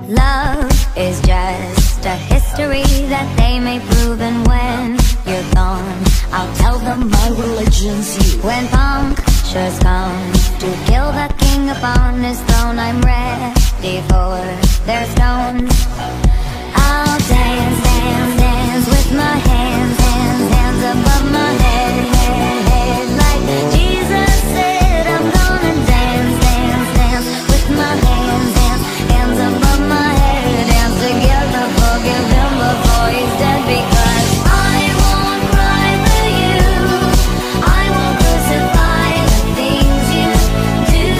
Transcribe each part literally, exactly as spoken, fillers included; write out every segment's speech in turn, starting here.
Love is just a history that they may prove, and when you're gone, I'll tell them my religion's you. When punctures come to kill the king upon his throne, I'm ready for their stones. I'll dance, dance, dance with my hands, hands, hands above my head, head, head. Like Jesus said, I'm gonna dance, dance, dance with my hands, hands, hands above my head. Dance together, forgive him before he's dead, because I won't cry for you, I won't crucify the things you do.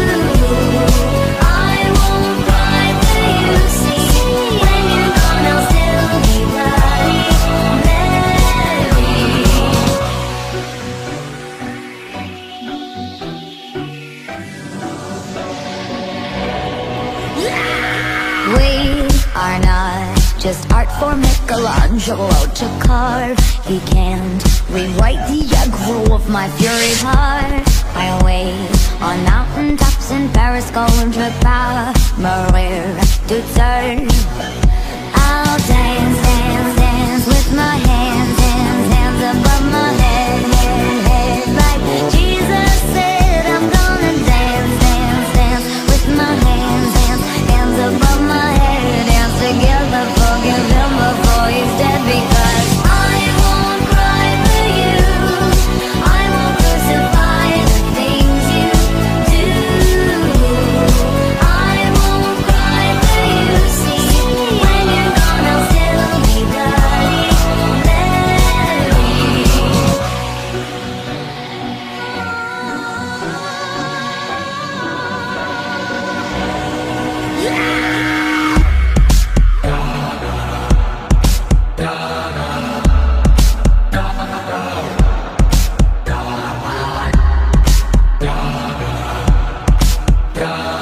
I won't cry for you, see, when you're gone I'll still be bloody Mary. We are not just art for Michelangelo to carve. He can't rewrite the aggro of my fury heart. I wait on mountain tops in Paris, going to power, Maria to serve. I'll dance, dance, dance with my hands, hands, hands above my head, head, head. Like Jesus said, I'm gonna dance, dance, dance with my hands, hands, hands above my head. Dance together, forgive him before he's dead, because I won't cry for you, I won't crucify the things you do. I won't cry for you, see, when you're gone I'll still be bloody Mary. Gaga.